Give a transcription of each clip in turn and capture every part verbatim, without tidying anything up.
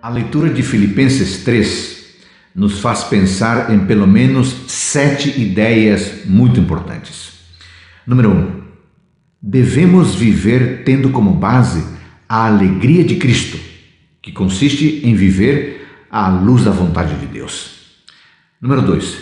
A leitura de Filipenses três nos faz pensar em pelo menos sete ideias muito importantes. Número um, devemos viver tendo como base a alegria de Cristo, que consiste em viver à luz da vontade de Deus. Número dois,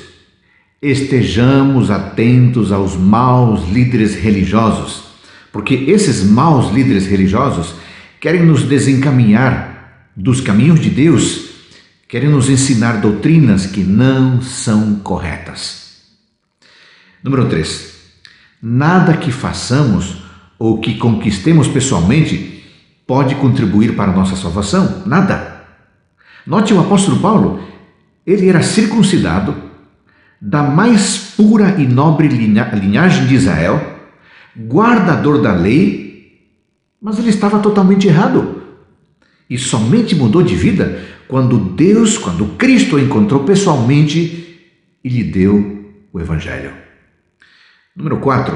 estejamos atentos aos maus líderes religiosos, porque esses maus líderes religiosos querem nos desencaminhar dos caminhos de Deus, querem nos ensinar doutrinas que não são corretas. Número três, nada que façamos ou que conquistemos pessoalmente pode contribuir para a nossa salvação, nada. Note o apóstolo Paulo, ele era circuncidado, da mais pura e nobre linhagem de Israel, guardador da lei, mas ele estava totalmente errado. E somente mudou de vida quando Deus, quando Cristo o encontrou pessoalmente e lhe deu o Evangelho. Número quatro,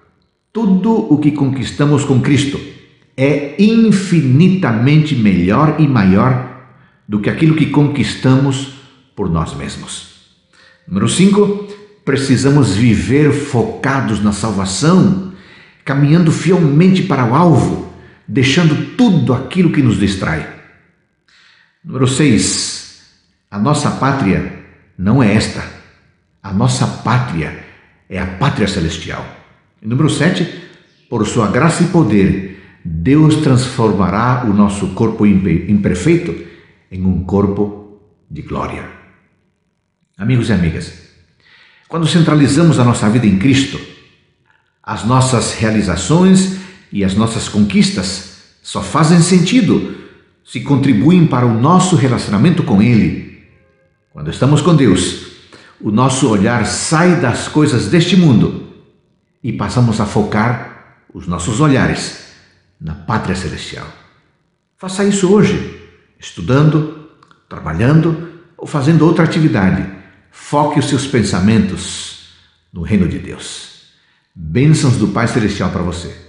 tudo o que conquistamos com Cristo é infinitamente melhor e maior do que aquilo que conquistamos por nós mesmos. Número cinco, precisamos viver focados na salvação, caminhando fielmente para o alvo, deixando tudo aquilo que nos distrai. Número seis, a nossa pátria não é esta. A nossa pátria é a pátria celestial. E número sete, por sua graça e poder, Deus transformará o nosso corpo imperfeito em um corpo de glória. Amigos e amigas, quando centralizamos a nossa vida em Cristo, as nossas realizações e as nossas conquistas só fazem sentido se contribuem para o nosso relacionamento com Ele. Quando estamos com Deus, o nosso olhar sai das coisas deste mundo e passamos a focar os nossos olhares na pátria celestial. Faça isso hoje, estudando, trabalhando ou fazendo outra atividade. Foque os seus pensamentos no reino de Deus. Bênçãos do Pai Celestial para você.